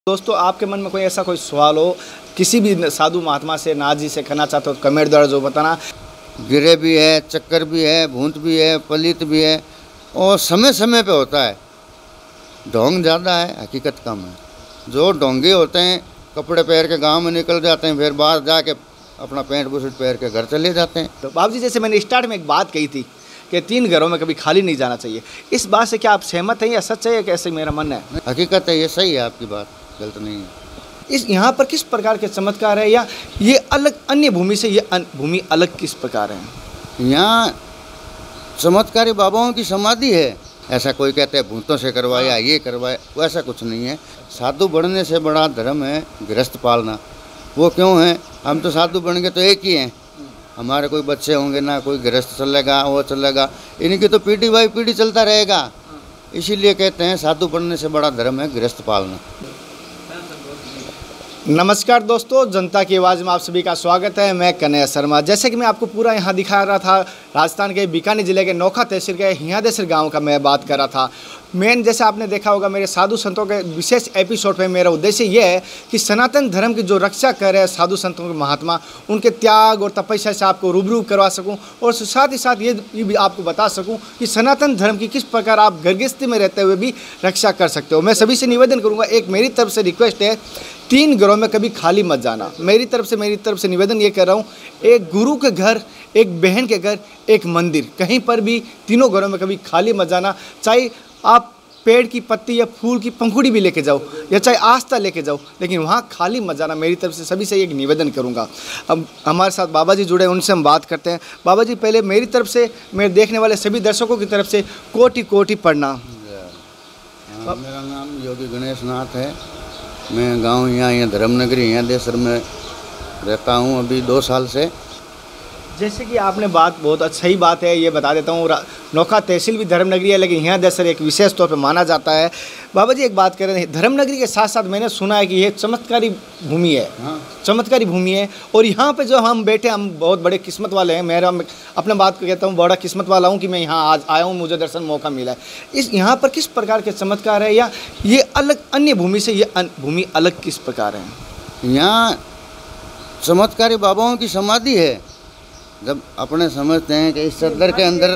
दोस्तों, आपके मन में कोई ऐसा कोई सवाल हो किसी भी साधु महात्मा से, नाथ जी से करना चाहते हो तो कमेंट द्वारा जो बताना। गिरे भी है, चक्कर भी है, भूत भी है, पलित भी है और समय समय पे होता है। ढोंग ज़्यादा है, हकीकत कम है। जो ढोंगे होते हैं कपड़े पहन के गांव में निकल जाते हैं, फिर बाहर जाके अपना पैंट बुशर्ट पहन के घर चले जाते हैं। तो बाबू जी, जैसे मैंने स्टार्ट में एक बात कही थी कि 3 घरों में कभी खाली नहीं जाना चाहिए, इस बात से क्या आप सहमत हैं या सच है या कैसे मेरा मन है? हकीकत है, ये सही है, आपकी बात गलत नहीं है। इस यहाँ पर किस प्रकार के चमत्कार है या ये अलग अन्य भूमि से ये भूमि अलग किस प्रकार है? यहाँ चमत्कारी बाबाओं की समाधि है। ऐसा कोई कहते हैं भूतों से करवाया, ये करवाया, वैसा कुछ नहीं है। साधु बनने से बड़ा धर्म है गृहस्थ पालना। वो क्यों है? हम तो साधु बन गए तो एक ही हैं। हमारे कोई बच्चे होंगे ना, कोई गृहस्थ चलेगा, वो चलेगा, इनकी तो पीढ़ी बाई पीढ़ी चलता रहेगा। इसीलिए कहते हैं साधु बनने से बड़ा धर्म है गृहस्थ पालना। नमस्कार दोस्तों, जनता की आवाज़ में आप सभी का स्वागत है। मैं कन्हैया शर्मा। जैसे कि मैं आपको पूरा यहाँ दिखा रहा था, राजस्थान के बीकानेर जिले के नोखा तहसील के हियादेसर गांव का मैं बात कर रहा था। मेन जैसे आपने देखा होगा मेरे साधु संतों के विशेष एपिसोड में मेरा उद्देश्य ये है कि सनातन धर्म की जो रक्षा कर रहे हैं साधु संतों के महात्मा, उनके त्याग और तपस्या से आपको रूबरू करवा सकूं और साथ ही साथ ये भी आपको बता सकूं कि सनातन धर्म की किस प्रकार आप गृहस्थी में रहते हुए भी रक्षा कर सकते हो। मैं सभी से निवेदन करूँगा, एक मेरी तरफ से रिक्वेस्ट है, 3 घरों में कभी खाली मत जाना। मेरी तरफ से निवेदन ये कर रहा हूँ, एक गुरु के घर, एक बहन के घर, एक मंदिर, कहीं पर भी तीनों घरों में कभी खाली मत जाना। चाहे आप पेड़ की पत्ती या फूल की पंखुड़ी भी लेके जाओ या चाहे आस्था लेके जाओ, लेकिन वहाँ खाली मत जाना। मेरी तरफ से सभी से एक निवेदन करूँगा। अब हमारे साथ बाबा जी जुड़े, उनसे हम बात करते हैं। बाबा जी, पहले मेरी तरफ से, मेरे देखने वाले सभी दर्शकों की तरफ से कोटि कोटि प्रणाम। मेरा नाम योगी गणेश नाथ है। मैं गांव यहाँ धर्मनगरी हियादेसर में रहता हूँ अभी 2 साल से। जैसे कि आपने बात, बहुत सही बात है, ये बता देता हूँ, नोखा तहसील भी धर्मनगरी है, लेकिन हियादेसर एक विशेष तौर पे माना जाता है। बाबा जी, एक बात कर रहे हैं, धर्मनगरी के साथ साथ मैंने सुना है कि ये चमत्कारी भूमि है। हाँ। चमत्कारी भूमि है और यहाँ पे जो हम बैठे, हम बहुत बड़े किस्मत वाले हैं। मेरा अपने बात को कहता हूँ, बड़ा किस्मत वाला हूँ कि मैं यहाँ आज आया हूँ, मुझे दर्शन मौका मिला है। इस यहाँ पर किस प्रकार के चमत्कार है या ये अलग अन्य भूमि से ये भूमि अलग किस प्रकार है? यहाँ चमत्कारी बाबाओं की समाधि है। जब अपने समझते हैं कि इस चद्दर के अंदर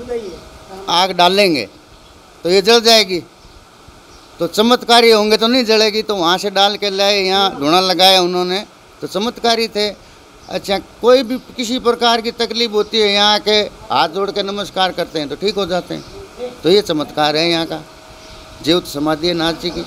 आग डालेंगे तो ये जल जाएगी, तो चमत्कारी होंगे तो नहीं जलेगी, तो वहाँ से डाल के लाए, यहाँ धुआं लगाया उन्होंने, तो चमत्कारी थे। अच्छा, कोई भी किसी प्रकार की तकलीफ होती है, यहाँ के हाथ जोड़ के नमस्कार करते हैं तो ठीक हो जाते हैं। तो ये चमत्कार है यहाँ का, जीवित समाधि है नाथ जी की।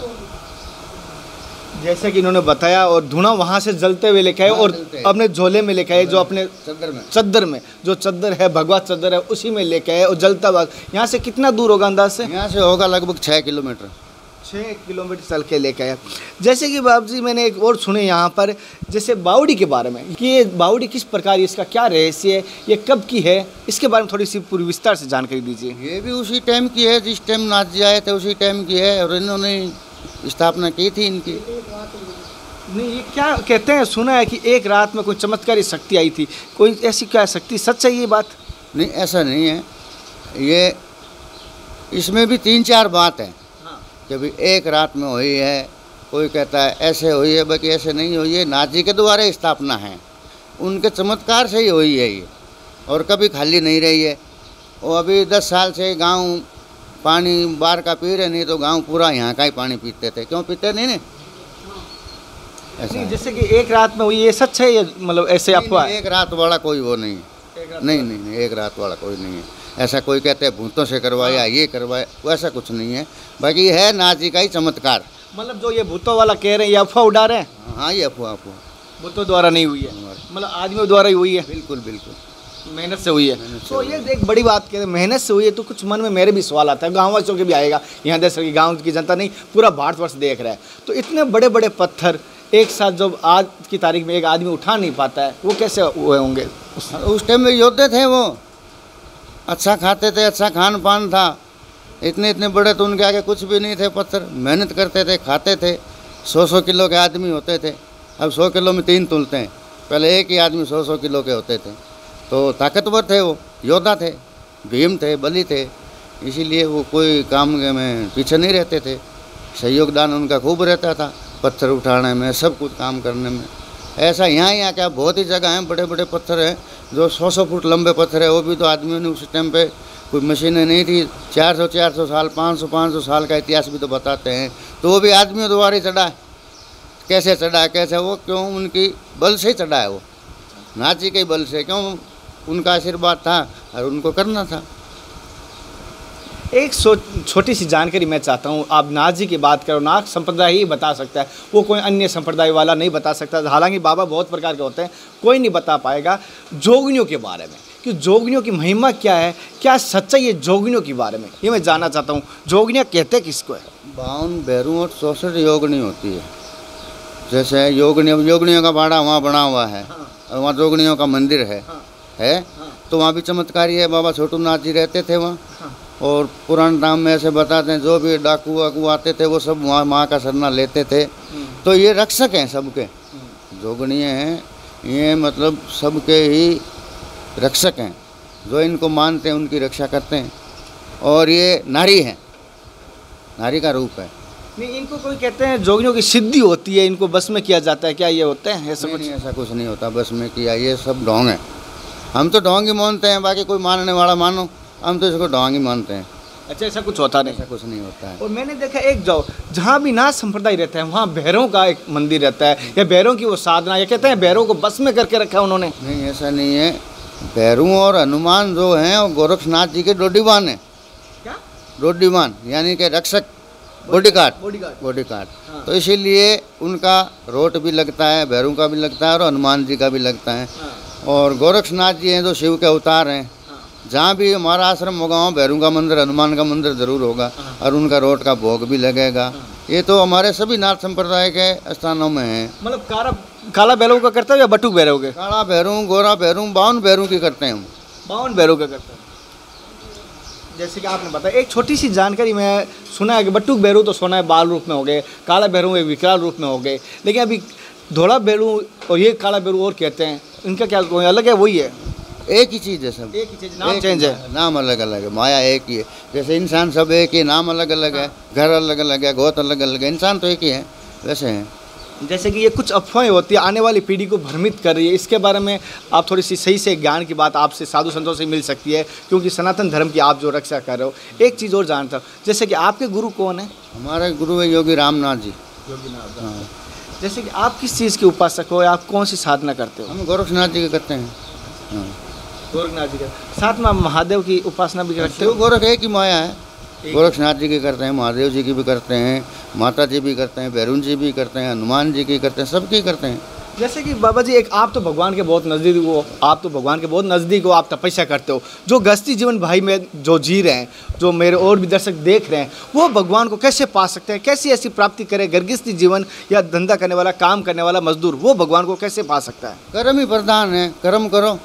जैसे कि इन्होंने बताया, और धुआं वहाँ से जलते हुए लेके आए और अपने झोले में लेके आए, जो अपने चद्दर में जो चद्दर है, भगवा चद्दर है, उसी में लेके आए और जलता हुआ। यहाँ से कितना दूर होगा अंदाज से? यहाँ से होगा लगभग 6 किलोमीटर। 6 किलोमीटर चल के लेके आया। जैसे कि बाबू जी, मैंने एक और सुने यहाँ पर, जैसे बावड़ी के बारे में, कि ये बावड़ी किस प्रकार, इसका क्या रहस्य है, ये कब की है, इसके बारे में थोड़ी सी पूरी विस्तार से जानकारी दीजिए। ये भी उसी टाइम की है जिस टाइम नाथ जी आए थे, उसी टाइम की है और इन्होंने स्थापना की थी इनकी। नहीं, ये क्या कहते हैं, सुना है कि एक रात में कोई चमत्कारी शक्ति आई थी, कोई ऐसी क्या शक्ति, सच है ये बात? नहीं, ऐसा नहीं है। ये इसमें भी 3-4 बात है। हाँ। कि भाई एक रात में हुई है, कोई कहता है ऐसे हुई है, बाकी ऐसे नहीं हुई है। नाथ जी के द्वारा स्थापना है, उनके चमत्कार से ही हुई है ये, और कभी खाली नहीं रही है। और अभी 10 साल से गाँव पानी बाहर का पी रहे, नहीं तो गांव पूरा यहाँ का ही पानी पीते थे। क्यों पीते नहीं? ऐसा जैसे कि एक रात में हुई, ये सच है ये, मतलब ऐसे अफवाह? एक रात वाला कोई वो नहीं है। नहीं, एक रात वाला कोई नहीं है। ऐसा कोई कहते हैं भूतों से करवाया, ये करवाया, वैसा कुछ नहीं है। बाकी है नाथ जी का ही चमत्कार। मतलब जो ये भूतों वाला कह रहे हैं, ये अफवाह उड़ा रहे हैं? हाँ, ये अफवाह भूतों द्वारा नहीं हुई है, मतलब आदमियों द्वारा ही हुई है। बिल्कुल बिल्कुल, मेहनत से हुई है। तो ये एक बड़ी बात कहते हैं, मेहनत से हुई है। तो कुछ मन में मेरे भी सवाल आता है, गाँव वासियों के भी आएगा, यहाँ देश की गाँव की जनता नहीं, पूरा भारतवर्ष देख रहा है। तो इतने बड़े बड़े पत्थर एक साथ जब आज की तारीख में एक आदमी उठा नहीं पाता है, वो कैसे हुए होंगे? उस टाइम में योद्धे थे, वो अच्छा खाते थे, अच्छा खान पान था। इतने बड़े तो उनके आगे कुछ भी नहीं थे पत्थर। मेहनत करते थे, खाते थे। 100 किलो के आदमी होते थे। अब 100 किलो में 3 तुलते हैं, पहले एक ही आदमी 100 किलो के होते थे। तो ताकतवर थे, वो योद्धा थे, भीम थे, बलि थे। इसीलिए वो कोई काम में पीछे नहीं रहते थे। सहयोग दान उनका खूब रहता था। पत्थर उठाने में, सब कुछ काम करने में। ऐसा यहाँ क्या बहुत ही जगह हैं, बड़े बड़े पत्थर हैं जो 100-100 फुट लंबे पत्थर है, वो भी तो आदमियों ने उस टाइम पे कोई मशीनें नहीं थी, 400 साल 500 साल का इतिहास भी तो बताते हैं, तो वो भी आदमियों द्वारा ही चढ़ा है। कैसे चढ़ा, कैसे वो, क्यों, उनकी बल से ही चढ़ा है वो, नाथ जी के बल से, क्यों, उनका आशीर्वाद था और उनको करना था। एक छोटी सी जानकारी मैं चाहता हूँ, आप नाथ जी की बात करो, नाथ संप्रदाय ही बता सकता है, वो कोई अन्य संप्रदाय वाला नहीं बता सकता। हालांकि बाबा बहुत प्रकार के होते हैं, कोई नहीं बता पाएगा जोगिनियों के बारे में कि जोगिनियों की महिमा क्या है, क्या सच्चाई है जोगिनियों के बारे में, ये मैं जानना चाहता हूँ। जोगिनियाँ कहते किसको है? 52 भैरू और 64 योगनी होती है। जैसे योगनियों का बाड़ा वहाँ बना हुआ है, और वहाँ जोगनियों का मंदिर है, तो वहाँ भी चमत्कारी है। बाबा छोटू नाथ जी रहते थे वहाँ, और पुराने टाइम में ऐसे बताते हैं जो भी डाकू वाकू आते थे वो सब वहाँ माँ का शरणा लेते थे। तो ये रक्षक हैं सबके, जोगणीय हैं ये, मतलब सबके ही रक्षक हैं, जो इनको मानते हैं उनकी रक्षा करते हैं। और ये नारी है, नारी का रूप है। नहीं, इनको कोई कहते हैं जोगिनियों की सिद्धि होती है, इनको बस में किया जाता है, क्या ये होते हैं? ऐसा कुछ? नहीं, ऐसा कुछ नहीं होता बस में किया, ये सब ढोंग है। हम तो ढोंग ही मानते हैं, बाकी कोई मानने वाला मानो, हम तो इसको ढोंग ही मानते हैं। अच्छा, ऐसा कुछ होता नहीं? ऐसा कुछ नहीं होता है। और मैंने देखा एक जहाँ भी नाथ संप्रदाय रहता है वहाँ भैरों का एक मंदिर रहता है, या भैरों की वो साधना, ये कहते हैं भैरों को बस में करके रखा है उन्होंने। नहीं, ऐसा नहीं है। भैरू और हनुमान जो हैं वो गोरखनाथ जी के डोडीवान है। क्या? डोडीवान यानी कि रक्षक, बॉडीगार्ड। हाँ। तो इसीलिए उनका रोट भी लगता है, भैरू का भी लगता है और हनुमान जी का भी लगता है। हाँ। और गोरखनाथ जी हैं जो शिव के अवतार हैं। जहाँ भी हमारा आश्रम होगा वहाँ भैरू का मंदिर, हनुमान का मंदिर जरूर होगा, और उनका रोट का भोग भी लगेगा। ये तो हमारे सभी नाथ संप्रदाय के स्थानों में है। मतलब काला भैरव का करते हो या बटुक भैरव के? काला भैरू, गोरा भैरू, 52 भैरू की करते हैं हम। 52 भैरव का करते हैं। जैसे कि आपने बताया, एक छोटी सी जानकारी मैं सुना है कि बटुक भैरू तो सोना है बाल रूप में हो गए, काला भैरू एक विकराल रूप में हो गए, लेकिन अभी धोला भैरू और ये काला भैरू और कहते हैं, इनका क्या कोई अलग है? वही है, एक ही चीज़ है सब, एक ही चीज़, नाम चेंज है, नाम अलग अलग है, माया एक ही है। जैसे इंसान सब एक ही, नाम अलग अलग है, घर अलग अलग है, गोत अलग अलग है, इंसान तो एक ही है, वैसे हैं। जैसे कि ये कुछ अफवाहें होती है, आने वाली पीढ़ी को भ्रमित कर रही है, इसके बारे में आप थोड़ी सी सही से ज्ञान की बात आपसे साधु संतों से मिल सकती है, क्योंकि सनातन धर्म की आप जो रक्षा कर रहे हो। एक चीज़ और जानता हूँ, जैसे कि आपके गुरु कौन है? हमारे गुरु है योगी रामनाथ जी। हाँ। जैसे कि आप किस चीज़ के उपासक हो, आप कौन सी साधना करते हो? हम गोरखनाथ जी के करते हैं। हाँ, गोरखनाथ जी का, साथ में महादेव की उपासना भी करते हो? गोरख एक ही माया है, गोरखनाथ जी की करते हैं, महादेव जी की भी करते हैं, माता जी भी करते हैं, भैरून जी भी करते हैं, हनुमान जी की करते हैं, सबकी करते हैं। जैसे कि बाबा जी, एक आप तो भगवान के बहुत नज़दीक हो, आप तपस्या करते हो, जो गृहस्थी जीवन भाई में जो जी रहे हैं, जो मेरे और भी दर्शक देख रहे हैं, वो भगवान को कैसे पा सकते हैं? कैसी ऐसी प्राप्ति करे गृहस्थी जीवन या धंधा करने वाला, काम करने वाला मजदूर, वो भगवान को कैसे पा सकता है? कर्म ही प्रधान है, कर्म करो,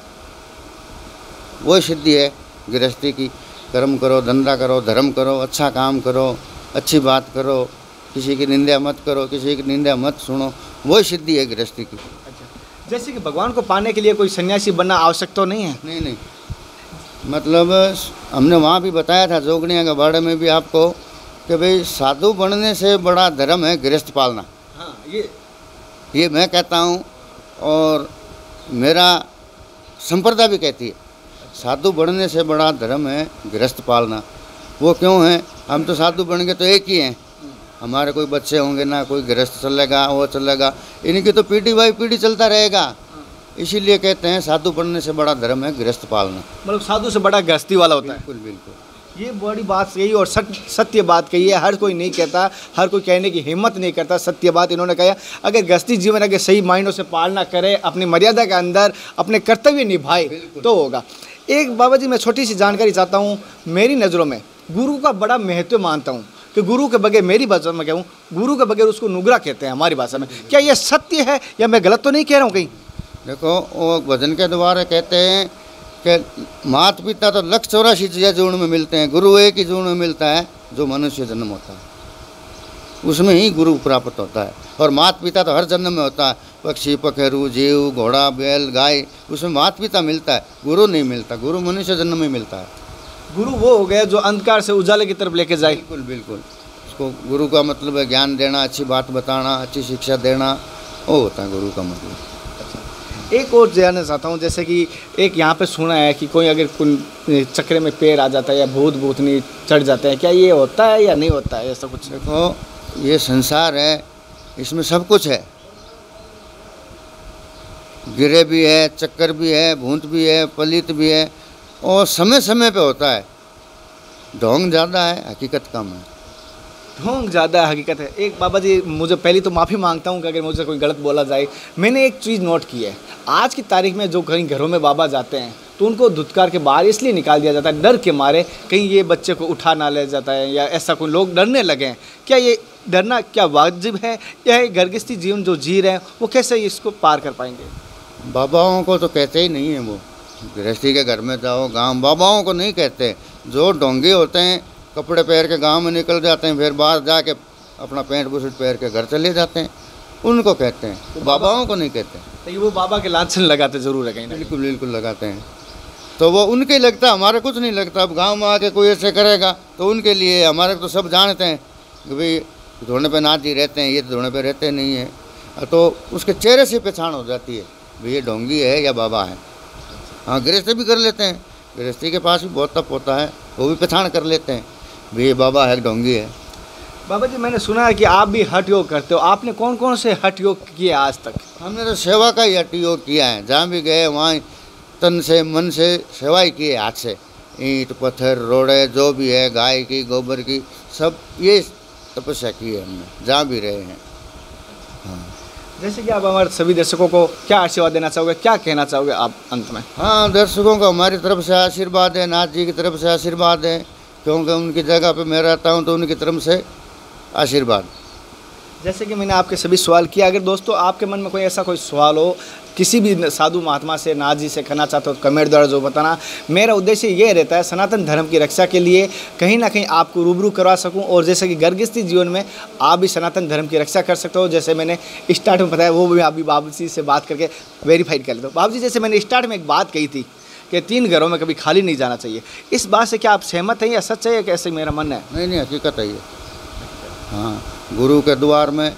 वही सिद्धि है गृहस्थी की। कर्म करो, धंधा करो, धर्म करो, अच्छा काम करो, अच्छी बात करो, किसी की निंदा मत करो, किसी की निंदा मत सुनो, वही सिद्धि है गृहस्थी की। अच्छा, जैसे कि भगवान को पाने के लिए कोई सन्यासी बनना आवश्यक तो नहीं है? नहीं, मतलब हमने वहाँ भी बताया था जोगनिया के बारे में भी आपको कि भाई साधु बनने से बड़ा धर्म है गृहस्थ पालना। हाँ, ये मैं कहता हूँ और मेरा संप्रदाय भी कहती है, साधु बनने से बड़ा धर्म है गृहस्थ पालना। वो क्यों है? हम तो साधु बन के तो एक ही हैं, हमारे कोई बच्चे होंगे ना, कोई गृहस्थ चलेगा, वो चलेगा, इनकी तो पीढ़ी बाई पीढ़ी चलता रहेगा। इसीलिए कहते हैं साधु बनने से बड़ा धर्म है गृहस्थ पालना। मतलब साधु से बड़ा गृहस्थी वाला होता है। बिल्कुल, ये बड़ी बात सही और सत्य बात कही है, हर कोई नहीं कहता, हर कोई कहने की हिम्मत नहीं करता, सत्य बात इन्होंने कहा। अगर गृहस्थी जीवन अगर सही मायनों से पालना करे, अपनी मर्यादा के अंदर अपने कर्तव्य निभाए तो होगा। एक बाबा जी, मैं छोटी सी जानकारी चाहता हूँ। मेरी नज़रों में गुरु का बड़ा महत्व मानता हूँ कि गुरु के बगैर, मेरी भाषा में कहूँ, गुरु के बगैर उसको नुगरा कहते हैं हमारी भाषा में। क्या ये सत्य है या मैं गलत तो नहीं कह रहा हूँ कहीं? देखो, वो भजन के द्वारा कहते हैं कि माता पिता तो 184 चीज़ें जीवन में मिलते हैं, गुरु एक ही जीवन में मिलता है जो मनुष्य जन्म होता है, उसमें ही गुरु प्राप्त होता है। और माता पिता तो हर जन्म में होता है, पक्षी, पखेरू, जीव, घोड़ा, बैल, गाय, उसमें माता पिता मिलता है, गुरु नहीं मिलता। गुरु मनुष्य जन्म में मिलता है। गुरु वो हो गया जो अंधकार से उजाले की तरफ लेके जाए। बिल्कुल, उसको गुरु का मतलब है ज्ञान देना, अच्छी बात बताना, अच्छी शिक्षा देना, वो होता है गुरु का मतलब। एक और जानना चाहता हूँ, जैसे कि एक यहाँ पे सुना है कि कोई अगर कोई चक्कर में पैर आ जाता है या भूत भूतनी चढ़ जाते हैं, क्या ये होता है या नहीं होता है ऐसा कुछ? देखो ये संसार है, इसमें सब कुछ है, गिरे भी है, चक्कर भी है, भूत भी है, पलित भी है, और समय समय पे होता है। ढोंग ज़्यादा है, हकीकत कम है। ढोंग ज़्यादा हकीकत है। एक बाबा जी, मुझे पहले तो माफ़ी मांगता हूँ कि अगर मुझे कोई गलत बोला जाए। मैंने एक चीज़ नोट की है, आज की तारीख में जो कहीं घरों में बाबा जाते हैं तो उनको धुतकार के बाहर इसलिए निकाल दिया जाता है, डर के मारे कहीं ये बच्चे को उठा ना ले जाता है या ऐसा कोई लोग डरने लगे हैं। क्या ये डरना क्या वाजिब है, या गृहस्थी जीवन जो जी रहे हैं वो कैसे इसको पार कर पाएंगे? बाबाओं को तो कहते ही नहीं है, वो गृहस्थी के घर में जाओ, गांव बाबाओं को नहीं कहते। जो ढोंगे होते हैं कपड़े पहन के गांव में निकल जाते हैं, फिर बाहर जाके अपना पैंट बुशट पहन के घर चले जाते हैं, उनको कहते हैं, तो बाबाओं को नहीं कहते। तो वो बाबा के लांछन लगाते ज़रूर है कहीं ना? बिल्कुल बिल्कुल लगाते हैं, तो वो उनके लगता, हमारा कुछ नहीं लगता। अब गांव में आके कोई ऐसे करेगा तो उनके लिए, हमारे तो सब जानते हैं कि भाई धोने पे नाथ जी रहते हैं, ये धोने पे रहते नहीं हैं, तो उसके चेहरे से पहचान हो जाती है भाई ये ढोंगी है या बाबा है। हाँ, गृहस्थी भी कर लेते हैं, गृहस्थी के पास भी बहुत तप होता है, वो भी पहचान कर लेते हैं भाई ये बाबा है, ढोंगी है। बाबा जी, मैंने सुना है कि आप भी हठ योग करते हो। आपने कौन कौन से हठ योग किए आज तक? हमने तो सेवा का ही हठ योग किया है, जहाँ भी गए वहाँ तन से मन से सेवा ही की है, हाथ से ईंट पत्थर रोड़े जो भी है, गाय की गोबर की, सब ये तपस्या की है हमने जहाँ भी रहे हैं। हाँ, जैसे कि आप हमारे सभी दर्शकों को क्या आशीर्वाद देना चाहोगे, क्या कहना चाहोगे आप अंत में? हाँ, दर्शकों को हमारी तरफ से आशीर्वाद है, नाथ जी की तरफ से आशीर्वाद है, क्योंकि उनकी जगह पे मैं रहता हूँ तो उनकी तरफ से आशीर्वाद। जैसे कि मैंने आपके सभी सवाल किया, अगर दोस्तों आपके मन में कोई ऐसा कोई सवाल हो किसी भी साधु महात्मा से, नाथ जी से करना चाहते हो तो कमेंट द्वारा जो बताना। मेरा उद्देश्य ये रहता है सनातन धर्म की रक्षा के लिए कहीं ना कहीं आपको रूबरू करवा सकूं, और जैसे कि गृहस्थी जीवन में आप भी सनातन धर्म की रक्षा कर सकते हो। जैसे मैंने स्टार्ट में बताया, वो भी आप भी बाबू जी से बात करके वेरीफाइड कर लेते हो। बाबू जी, जैसे मैंने स्टार्ट में एक बात कही थी कि 3 घरों में कभी खाली नहीं जाना चाहिए, इस बात से क्या आप सहमत हैं या सच है या कैसे मेरा मन है? नहीं नहीं, हकीकत है ये। हाँ, गुरु के द्वार में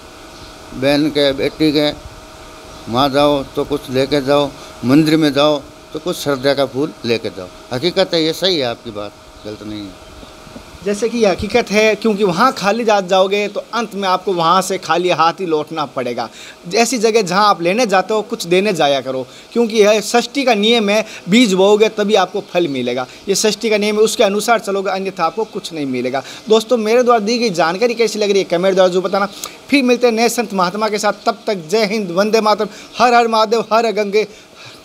बहन के बेटी के वहाँ जाओ तो कुछ लेके जाओ, मंदिर में जाओ तो कुछ श्रद्धा का फूल लेके जाओ। हकीकत है ये, सही है आपकी बात, गलत नहीं है। जैसे कि हकीकत है, क्योंकि वहाँ खाली हाथ जाओगे तो अंत में आपको वहाँ से खाली हाथ ही लौटना पड़ेगा। ऐसी जगह जहाँ आप लेने जाते हो कुछ देने जाया करो, क्योंकि यह षष्ठी का नियम है, बीज बोओगे तभी आपको फल मिलेगा। ये षष्ठी का नियम है, उसके अनुसार चलोगे, अन्यथा आपको कुछ नहीं मिलेगा। दोस्तों, मेरे द्वारा दी गई जानकारी कैसी लग रही है कमेंट द्वारा जो बताना। फिर मिलते हैं नए संत महात्मा के साथ, तब तक जय हिंद, वंदे मातरम, हर हर महादेव, हर गंगे।